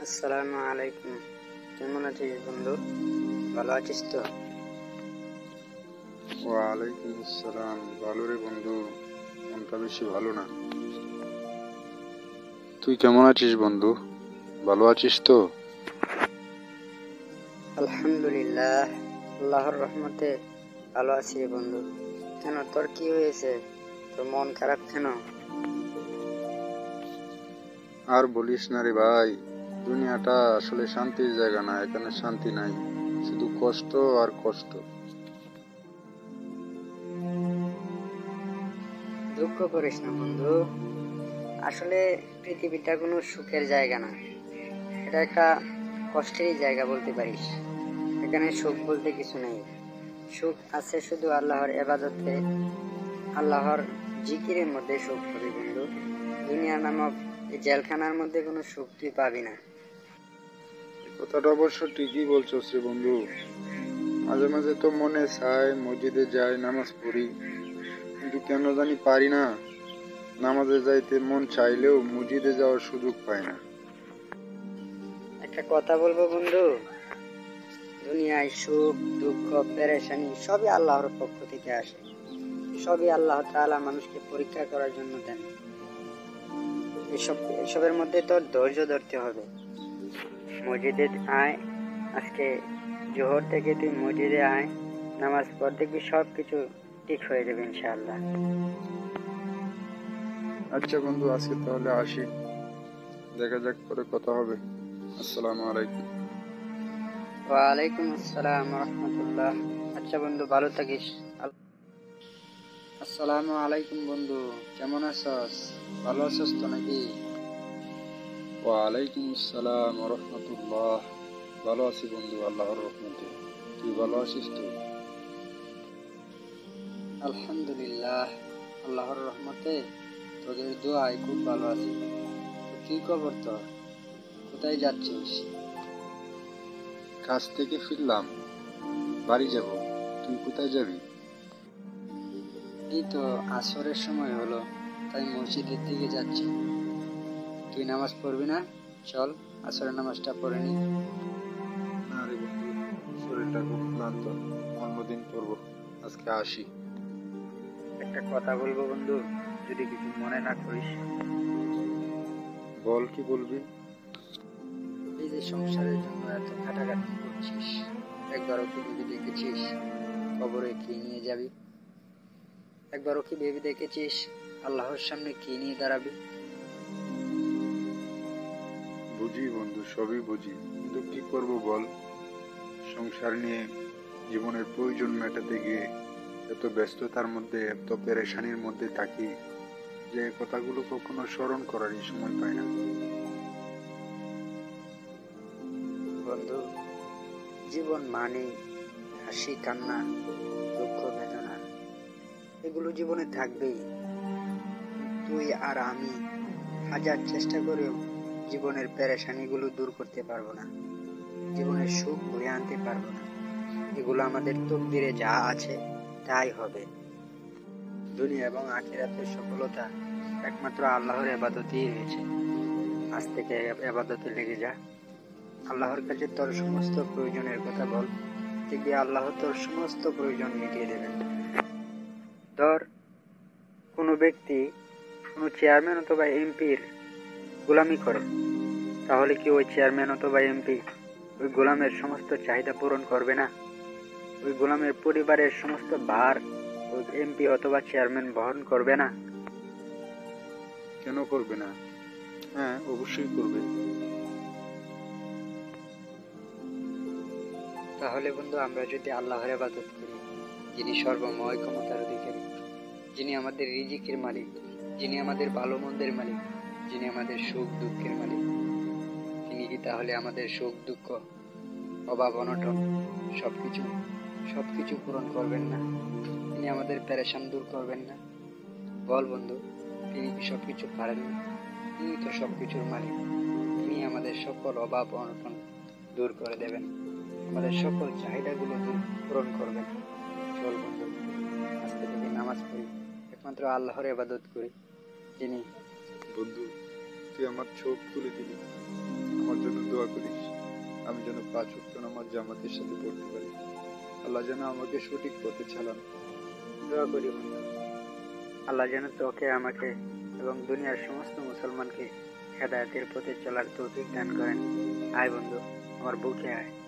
আসসালামু আলাইকুম। কেমন আছিস বন্ধু? ভালো আছিস তো? ওয়ালাইকুম আসসালাম। ভালো রে বন্ধু, মনটা বেশি ভালো না। তুই কেমন আছিস বন্ধু? ভালো আছিস তো? আলহামদুলিল্লাহ, আল্লাহর রহমতে ভালো আছি রে বন্ধু। কেন, তোর কি হয়েছে? তোর মন খারাপ কেন? আর বলিস না রে ভাই, দুনিয়াটা আসলে শান্তির জায়গা না। এখানে শান্তি নাই, শুধু কষ্ট আর কষ্ট। দুঃখ করিস না বন্ধু। আসলে পৃথিবীটা কোনো সুখের জায়গা না, এটা একটা কষ্টেরই জায়গা বলতে পারিস। এখানে সুখ বলতে কিছু নেই। সুখ আছে শুধু আল্লাহর ইবাদতে, আল্লাহর জিকিরের মধ্যে সুখ পাবি বন্ধু। দুনিয়া নামক এই জেলখানার মধ্যে কোনো সুখ তুই পাবি না। কথাটা অবশ্য ঠিকই বলছস রে বন্ধু। মাঝে মাঝে তো মনে চায় মসজিদে যাই, নামাজ পড়ি, কিন্তু কেন জানি পারি না। নামাজে যাইতে মন চাইলেও মসজিদে যাওয়ার সুযোগ পাই না। একটা কথা বলবো বন্ধু, দুনিয়ায় সুখ দুঃখ পেরেশানি সবই আল্লাহর পক্ষ থেকে আসে। সবই আল্লাহ তাআলা মানুষকে পরীক্ষা করার জন্য দেন। এসবের মধ্যে তোর ধৈর্য ধরতে হবে। মসজিদে আয়, আজকে জোহর থেকে তুই মসজিদে আয়, নামাজ পড়, দেখবি সবকিছু ঠিক হয়ে যাবে ইনশাআল্লাহ। আচ্ছা বন্ধু, আজকে তাহলে আসি, দেখা যাক পরে কথা হবে। আসসালামু আলাইকুম। ওয়ালাইকুম আসসালাম রহমতুল্লাহ। আচ্ছা বন্ধু, ভালো থাকিস। আসসালামু আলাইকুম বন্ধু, কেমন আছস? ভালো আছস তো নাকি? ওয়ালাইকুম আসসালাম রহমতুল্লাহ। ভালো আছি বন্ধু, আল্লাহর রহমতে। তুই ভালো আছিস তো? আলহামদুলিল্লাহ, আল্লাহর রহমতে তোদের দোয়ায় খুব ভালো আছি। তো কি খবর তোর? কোথায় যাচ্ছিস? কাজ থেকে ফিরলাম, বাড়ি যাব। তুই কোথায় যাবি? এই তো আসরের সময় হলো, তাই মসজিদের দিকে যাচ্ছি। তুই নামাজ পড়বি না? চল আসরের নামাজটা পড়ে নি। না রে বন্ধু, শরীরটা খুব ক্লান্ত, অন্যদিন পড়বো, আজকে আসি। একটা কথা বলবো বন্ধু, যদি কিছু মনে না করিস। বল, কি বলবি? এই যে সংসারের জন্য এত খাটাখাটি করছিস, একবারও কি ভেবে দেখেছিস কবরে কি নিয়ে যাবি? একবারও কি ভেবে দেখেছিস আল্লাহর সামনে কি নিয়ে দাঁড়াবি? বুঝি বন্ধু, সবই বুঝি, কিন্তু কি করব বল। সংসার নিয়ে জীবনের প্রয়োজন মেটাতে গিয়ে এত ব্যস্ততার মধ্যে, এত পেরেশানির মধ্যে থাকি যে কথাগুলো কখনো স্মরণ করারই সময় পাই না। বন্ধু, জীবন মানে হাসি কান্না দুঃখ বেদনা, এগুলো জীবনে থাকবেই। তুই আর আমি হাজার চেষ্টা করেও জীবনের পেরেশানিগুলো দূর করতে পারবো না, জীবনের সুখ বয়ে আনতে পারবো না। এগুলো আমাদের তকদিরে যা আছে তাই হবে। দুনিয়া এবং আখিরাতের সফলতা একমাত্র আল্লাহর ইবাদতেই রয়েছে। আজ থেকে ইবাদতে লেগে যা, আল্লাহর কাছে তোর সমস্ত প্রয়োজনের কথা বল, দেখবি আল্লাহ তোর সমস্ত প্রয়োজন মিটিয়ে দেবেন। ধর, কোনো ব্যক্তি কোনো চেয়ারম্যান অথবা এমপির গোলামি করে, তাহলে কি ওই চেয়ারম্যান অথবা এমপি ওই গোলামের সমস্ত চাহিদা পূরণ করবে না? ওই গোলামের পরিবারের সমস্ত ভার ওই এমপি অথবা চেয়ারম্যান বহন করবে না? কেন করবে না? হ্যাঁ, অবশ্যই করবে। তাহলে বন্ধু, আমরা যদি আল্লাহর ইবাদত করি, যিনি সর্বময় ক্ষমতার অধিকারী, যিনি আমাদের রিজিকের মালিক, যিনি আমাদের ভালো মন্দের মালিক, যিনি আমাদের সুখ দুঃখের মালিক, তিনি কি তাহলে আমাদের সুখ দুঃখ অভাব অনটন সবকিছু সবকিছু পূরণ করবেন না? তিনি আমাদের পেরেশান দূর করবেন না? বল বন্ধু, তিনি কি সবকিছু পারেন না? তিনি তো সবকিছুর মালিক। তিনি আমাদের সকল অভাব অনটন দূর করে দেবেন, আমাদের সকল চাহিদাগুলো পূরণ করবেন। চল বন্ধু, আজকে থেকে নামাজ পড়ি, একমাত্র আল্লাহর ইবাদত করি, যিনি বন্ধু, তুই আমার চোখ খুলে দিলি, আমার জন্য দোয়া দোয়া করিস আমি যেন 5 ওয়াক্ত নামাজ জামাতের সাথে পড়তে পারি। আল্লাহ যেন আমাকে সঠিক পথে চালান। দোয়া করি বন্ধু, আল্লাহ যেন তোকে, আমাকে এবং দুনিয়ার সমস্ত মুসলমানকে হেদায়েতের পথে চলার তৌফিক দান করেন। আয় বন্ধু, আমার বুকে আয়।